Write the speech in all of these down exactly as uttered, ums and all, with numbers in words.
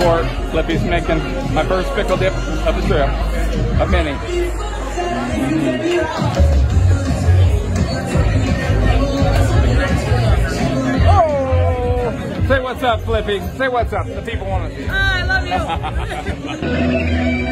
support. Flippy's making my first pickle dip of the trip, of many. Oh! Say what's up, Flippy. Say what's up. The people want to see you. I love you.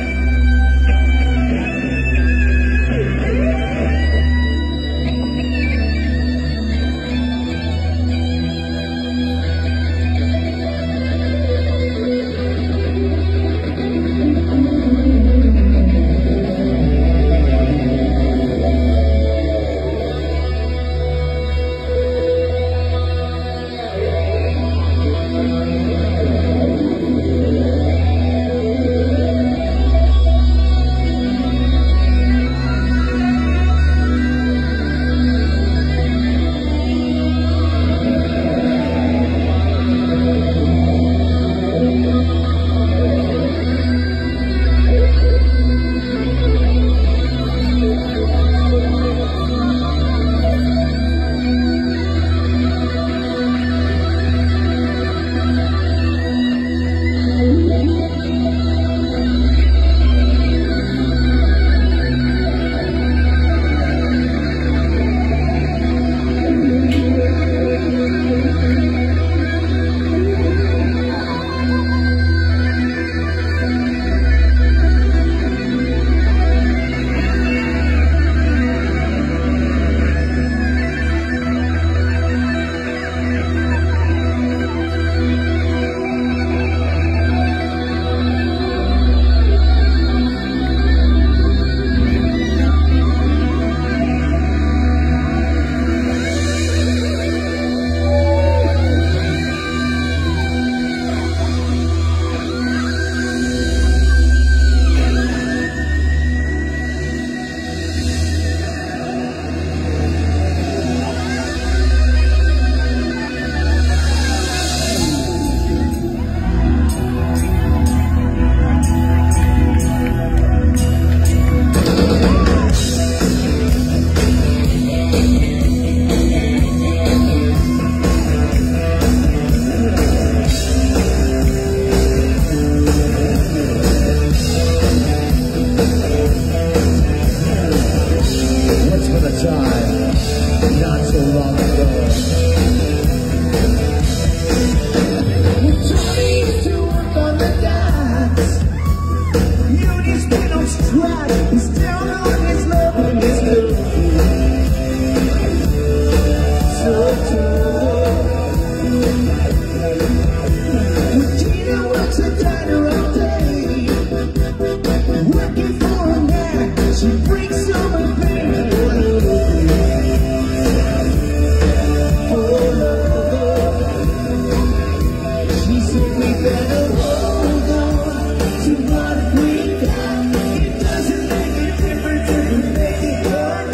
It doesn't make a difference if you make it good.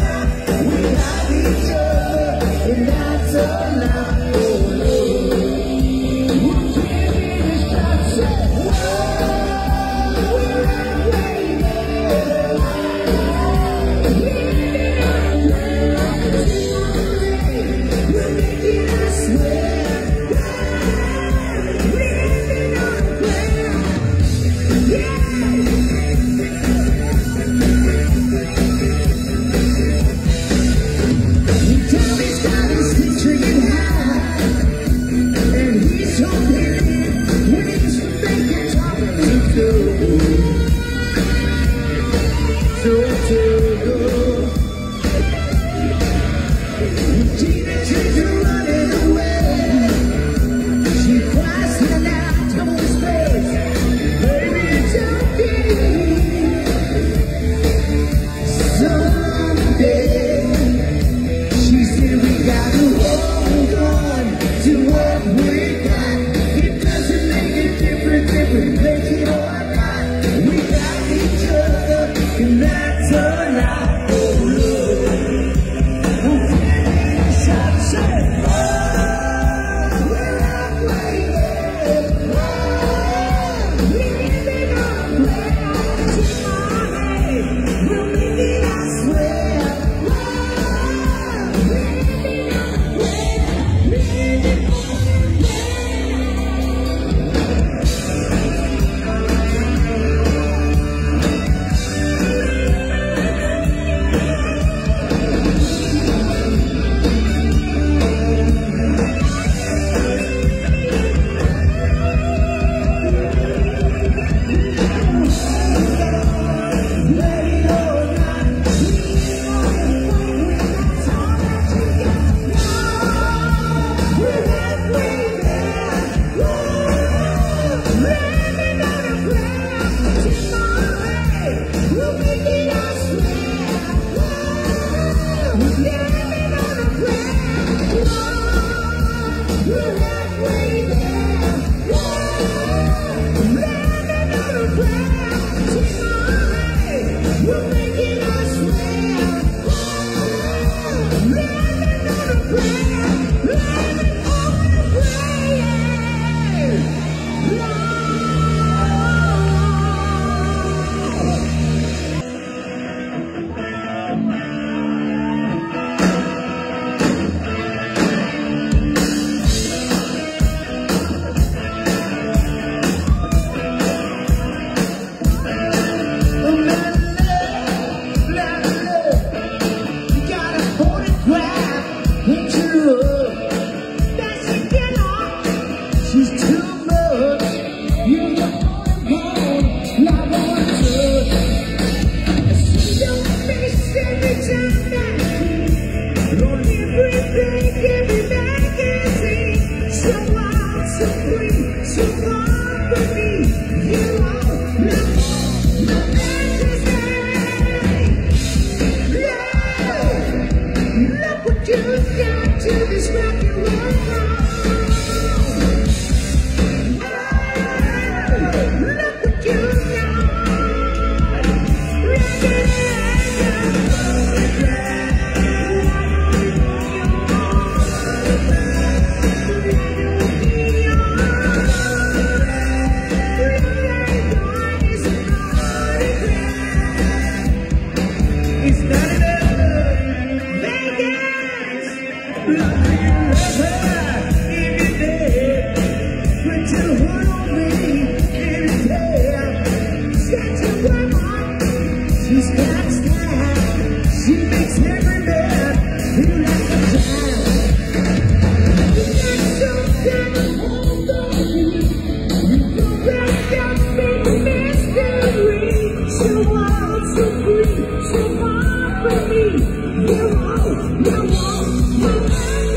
She's got style. She makes every man feel like a child. That's so damn hold on. You go back up in mystery. So wild, so free, so far from me. You won't, you won't, you won't.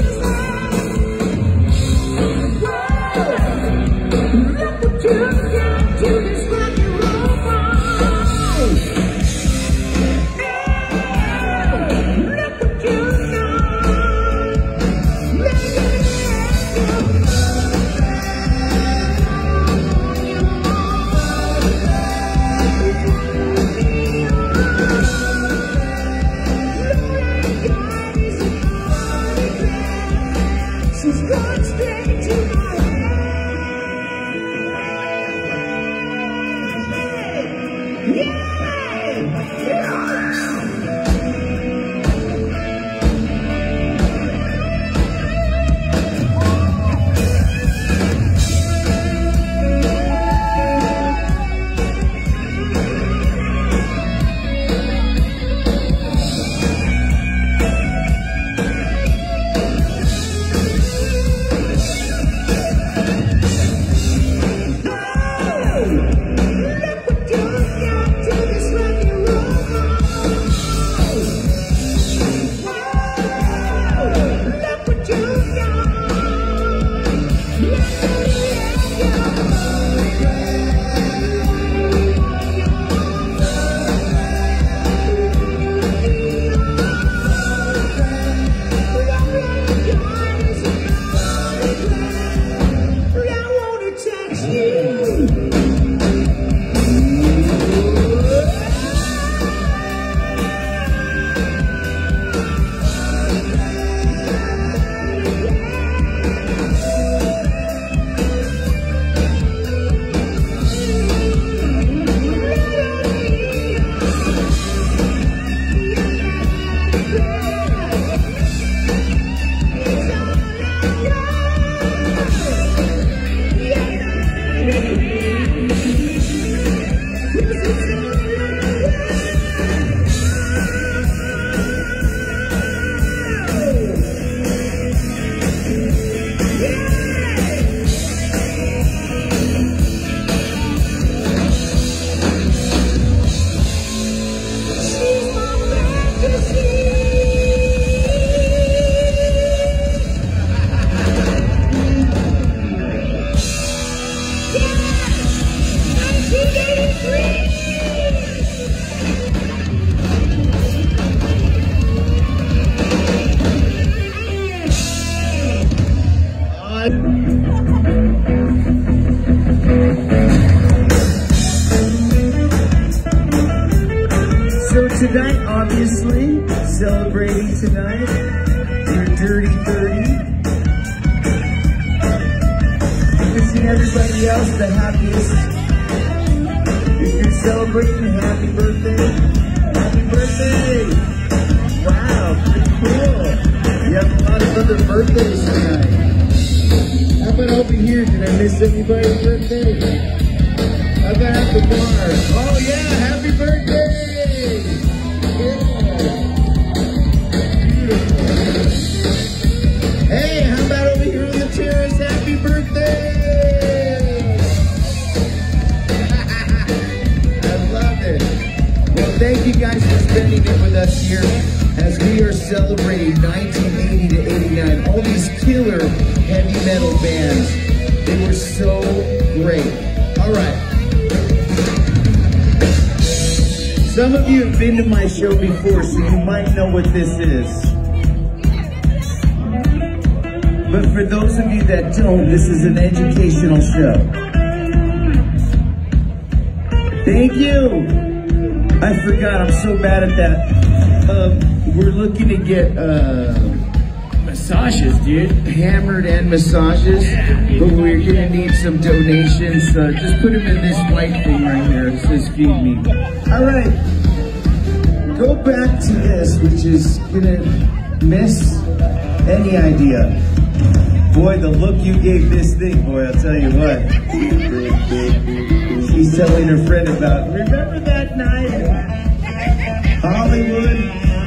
Look what you've got to this rock and roll ball. Look what you've got. Look at she's gone straight to my So tonight, obviously, celebrating tonight, your dirty thirty. Wishing everybody else the happiest. If you're celebrating, happy birthday. Happy birthday! Wow, pretty cool. You have a lot of other birthdays tonight. How about over here? Did I miss anybody's birthday? How about at the bar? Oh yeah, happy birthday! Hey, how about over here on the terrace? Happy birthday! I love it. Well, thank you guys for spending it with us here as we are celebrating nineteen eighty to eighty-nine. All these killer heavy metal bands. They were so great. All right. Some of you have been to my show before, so you might know what this is. But for those of you that don't, this is an educational show. Thank you. I forgot, I'm so bad at that. Um, we're looking to get uh, Massages, dude. hammered and massages, but we're gonna need some donations. So just put them in this white thing right here. It says feed me. All right, go back to this, which is gonna miss any idea. Boy, the look you gave this thing, boy, I'll tell you what. She's telling her friend about, remember that night? Hollywood.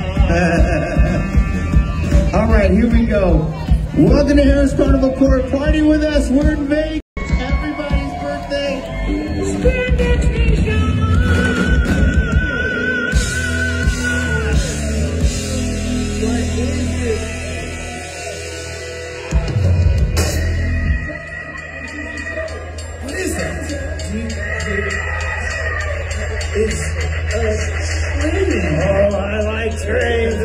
All right, here we go. Welcome to Harris Carnival Court. Party with us. We're in Vegas. Everybody's birthday. Spandex Nation. What is it? What is that? It's a train. Oh, I like trains.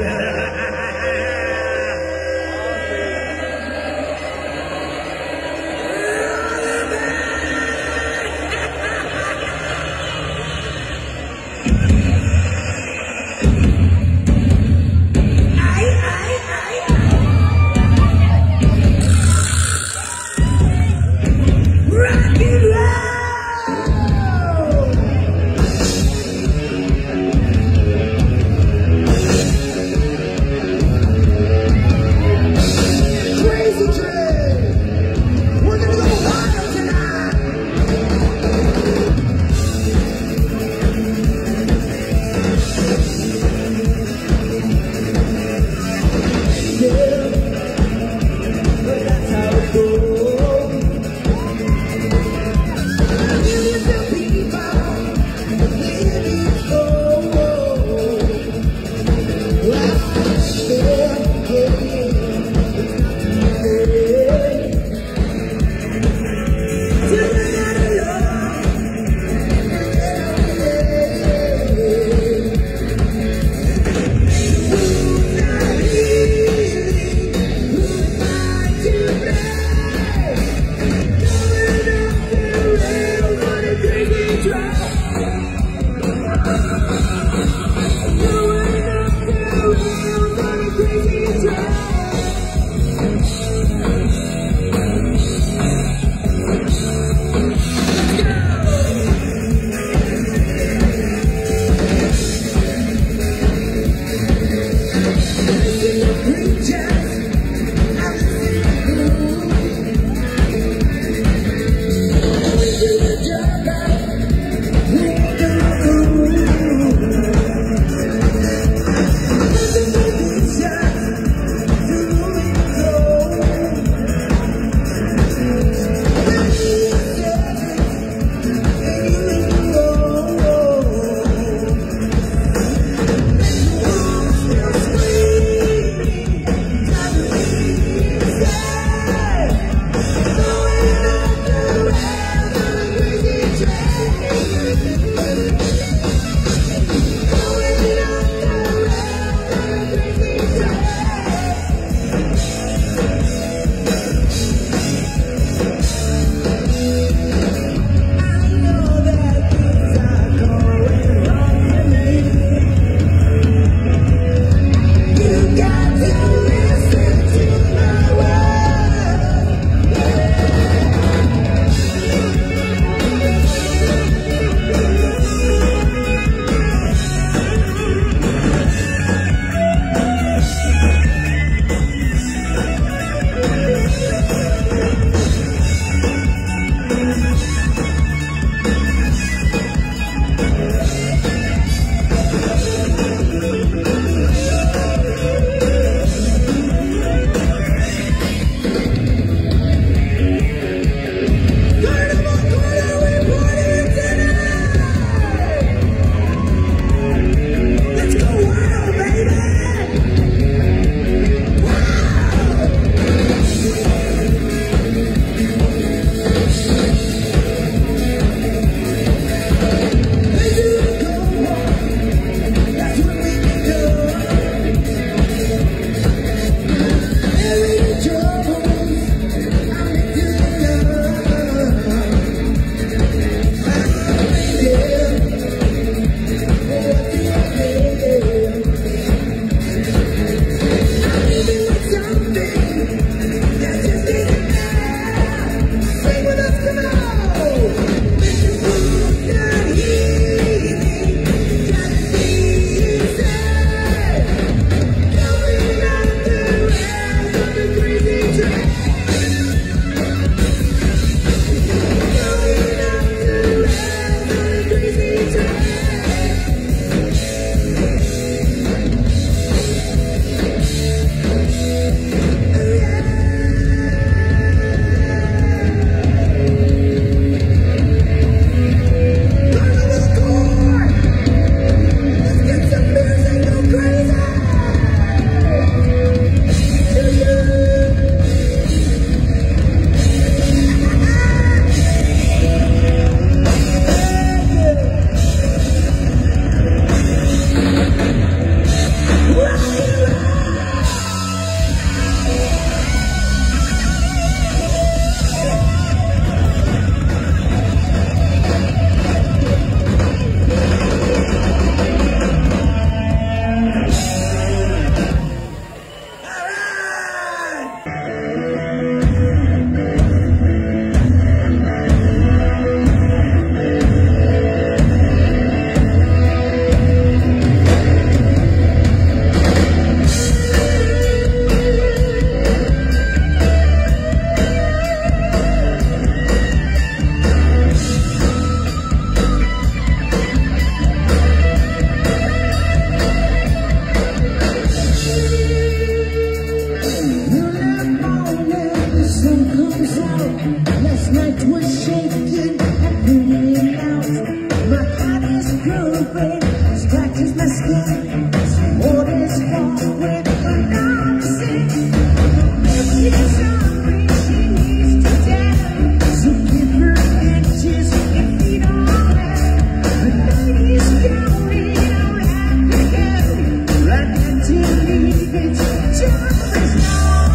perfect, scratches my skin. What is wrong with her not to sing? She's hungry, she needs to tell. So give her inches and feet on her. The night is going, I'll have to go. Right now to leave, it's just as long.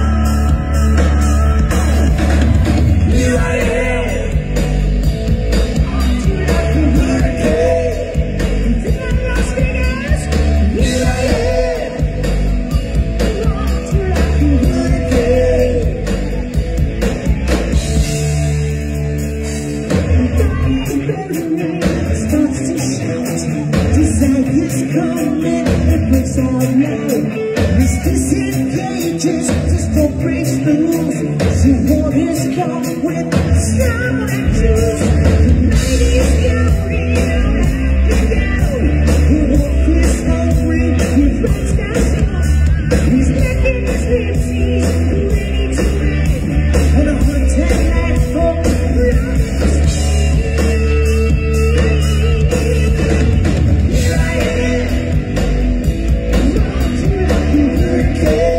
Here I am. Just don't break the rules. So what is wrong with someone choose? The night is going, I'll have to go. The wolf is hungry, he breaks down soon. He's licking his lips, he's ready to win. On a haunted night for promise. Here I am, wrong to like a hurricane.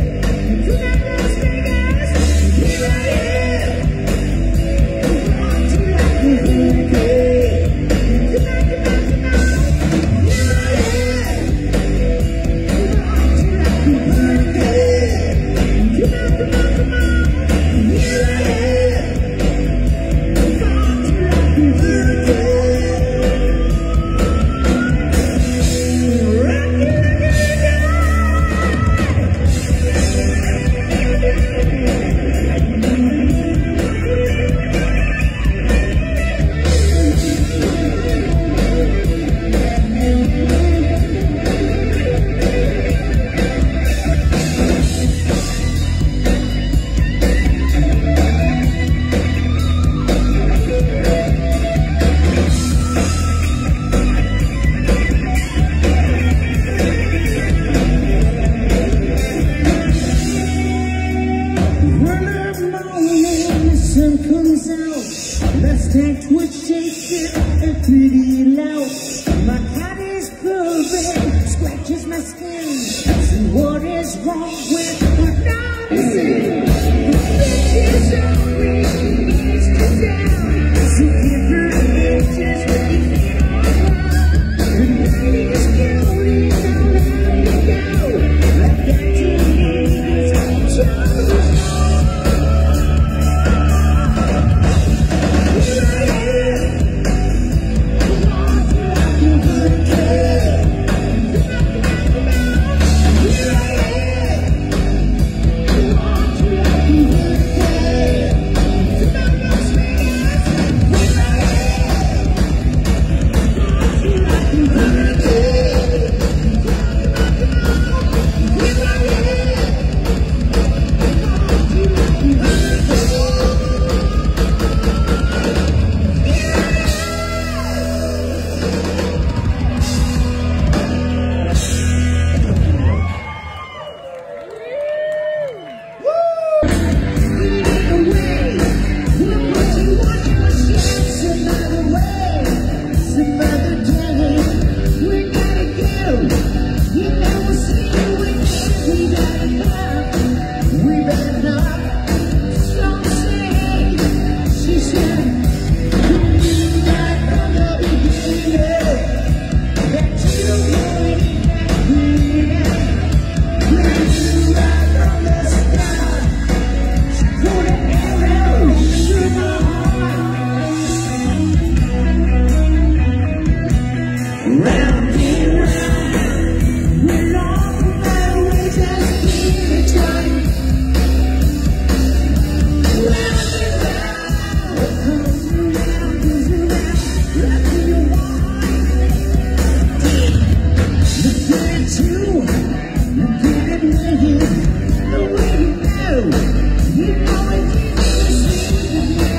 Let's take twitch, shake it, and pretty loud. My cat is perfect, scratches my skin. So what is wrong with her noticing? The bitch is hungry, she needs to down. So give her inches when you feel alright. The night is going, I'll let you go. I've got to leave, it's trouble.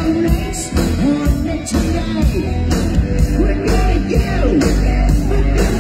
We're gonna go.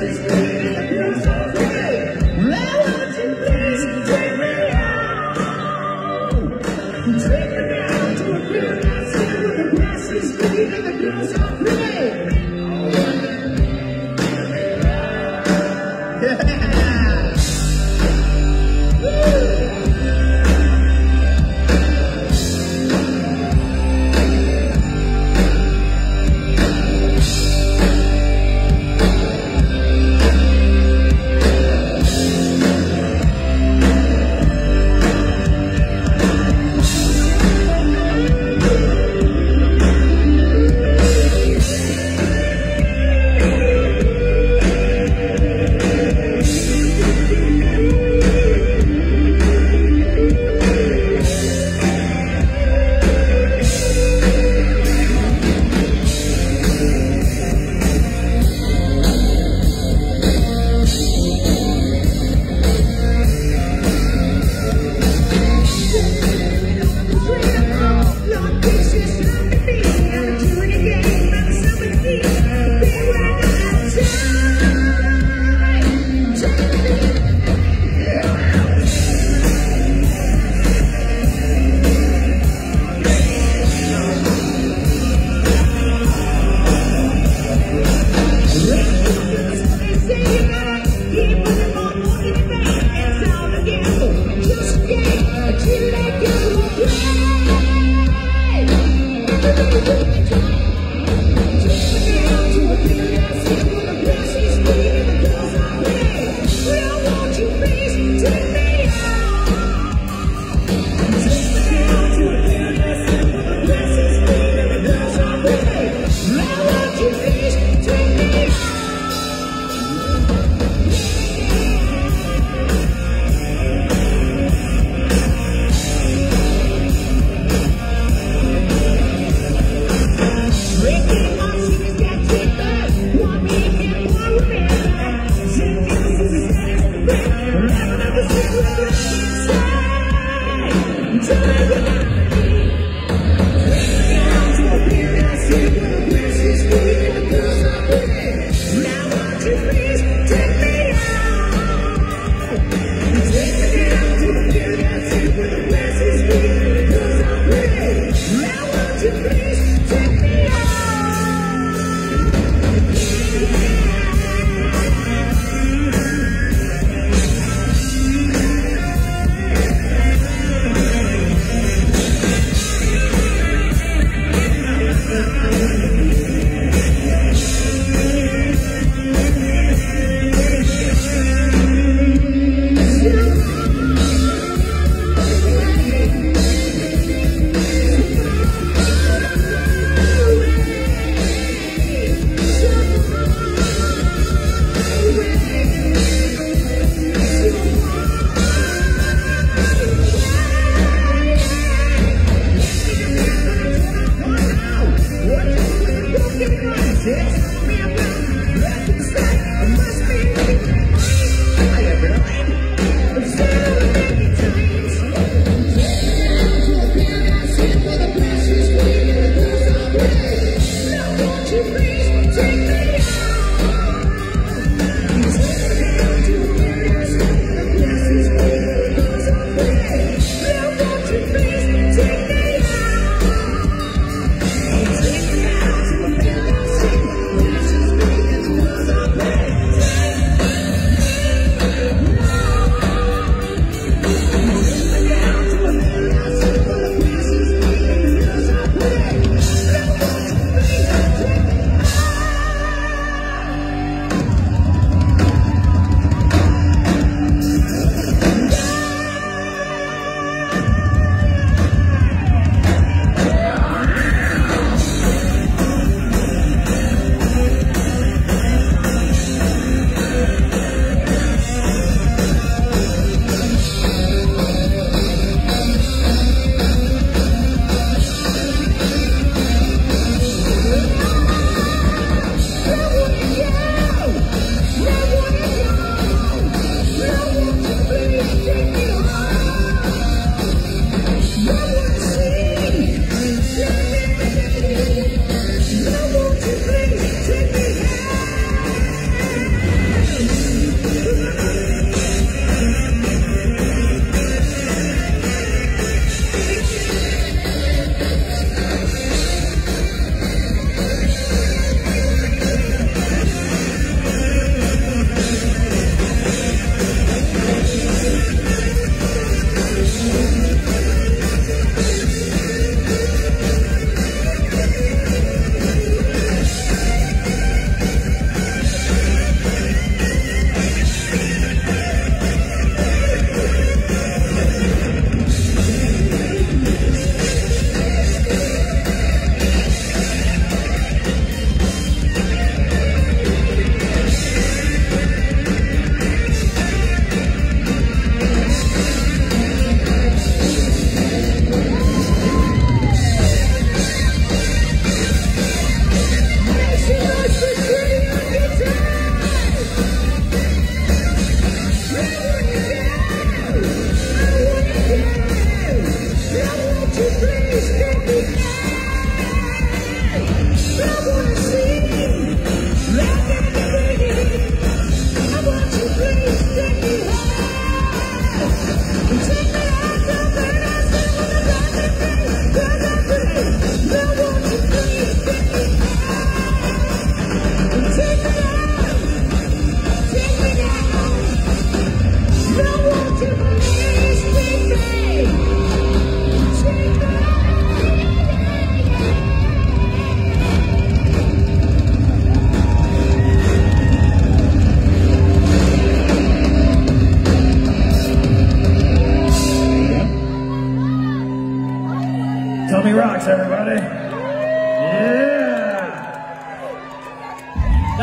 is green and the girls are pretty. Well, won't you please take me home? Take me down to a real nice city where the grass is green and the girls are pretty.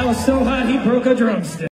was so hot he broke a drumstick.